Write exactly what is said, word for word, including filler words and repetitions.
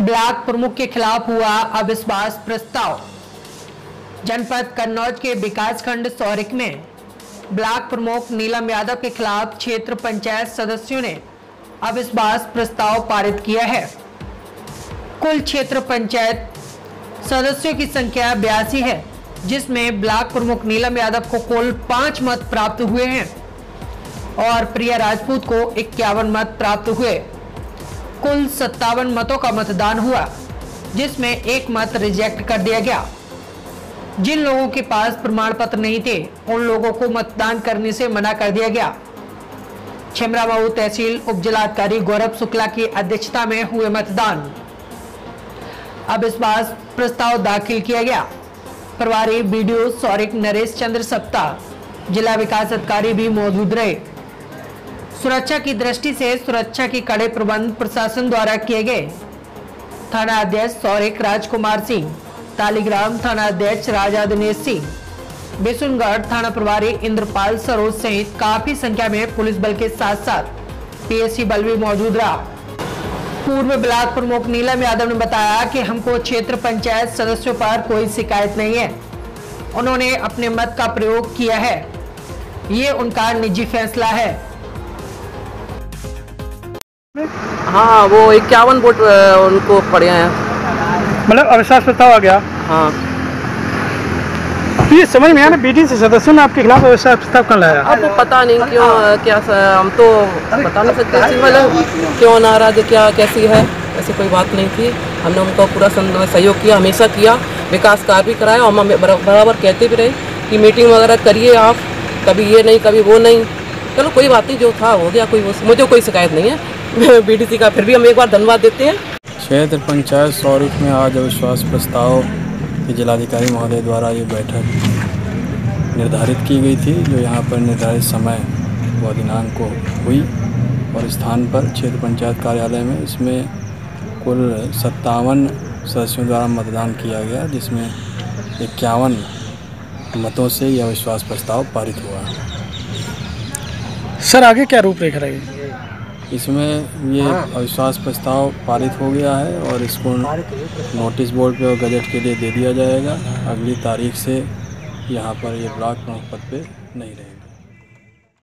Block प्रमुख के खिलाफ हुआ अविश्वास प्रस्ताव। जनपद कन्नौज के विकासखंड सौरिक में ब्लॉक प्रमुख नीलम यादव के खिलाफ क्षेत्र पंचायत सदस्यों ने अविश्वास प्रस्ताव पारित किया है। कुल क्षेत्र पंचायत सदस्यों की संख्या बयासी है, जिसमें ब्लॉक प्रमुख नीलम यादव को कुल पांच मत प्राप्त हुए हैं और प्रिया राजपूत को इक्यावन मत प्राप्त हुए। कुल सत्तावन मतों का मतदान हुआ, जिसमें एक मत रिजेक्ट कर दिया गया। जिन लोगों के पास प्रमाण पत्र नहीं थे, उन लोगों को मतदान करने से मना कर दिया गया। छिमरामऊ तहसील उपजिलाधिकारी गौरव शुक्ला की अध्यक्षता में हुए मतदान अविश्वास प्रस्ताव दाखिल किया गया। प्रभारी बीडीओ सौरिक नरेश चंद्र सप्ताह, जिला विकास अधिकारी भी मौजूद रहे। सुरक्षा की दृष्टि से सुरक्षा के कड़े प्रबंध प्रशासन द्वारा किए गए। थाना अध्यक्ष सौरिक राजकुमार सिंह, तालीग्राम थाना अध्यक्ष राजा दिनेश सिंह, बिशुनगढ़ थाना प्रभारी इंद्रपाल सरोज सहित काफी संख्या में पुलिस बल के साथ साथ पीएससी बल भी मौजूद रहा। पूर्व ब्लॉक प्रमुख नीलम यादव ने बताया कि हमको क्षेत्र पंचायत सदस्यों पर कोई शिकायत नहीं है। उन्होंने अपने मत का प्रयोग किया है, ये उनका निजी फैसला है। हाँ, वो इक्यावन वोट उनको पड़े हैं, मतलब अविश्वास प्रस्ताव आ गया। हाँ, तो ये समझ में आया ना, बीडीसी सदस्यों ने आपके खिलाफ अविश्वास प्रस्ताव कर लाया। अब वो पता नहीं क्यों, क्या हम तो बता नहीं सकते मतलब क्यों नाराज, क्या कैसी है, ऐसी कोई बात नहीं थी। हमने उनको पूरा सहयोग किया, हमेशा किया, विकास कार्य भी कराया और हम बराबर कहते भी रहे कि मीटिंग वगैरह करिए आप, कभी ये नहीं कभी वो नहीं। चलो कोई बात नहीं, जो था हो गया, कोई मुझे कोई शिकायत नहीं है बीडीसी का। फिर भी हम एक बार धन्यवाद देते हैं। क्षेत्र पंचायत सौरिक में आज अविश्वास प्रस्ताव के जिलाधिकारी महोदय द्वारा ये बैठक निर्धारित की गई थी, जो यहाँ पर निर्धारित समय व दिनांक को हुई और स्थान पर क्षेत्र पंचायत कार्यालय में इसमें कुल सत्तावन सदस्यों द्वारा मतदान किया गया, जिसमें इक्यावन मतों से यह अविश्वास प्रस्ताव पारित हुआ। सर आगे क्या रूपरेखा रहेगी? इसमें ये अविश्वास प्रस्ताव पारित हो गया है और इसको नोटिस बोर्ड पे और गजट के लिए दे दिया जाएगा। अगली तारीख से यहाँ पर ये ब्लॉक प्रमुख पद पे नहीं रहेगा।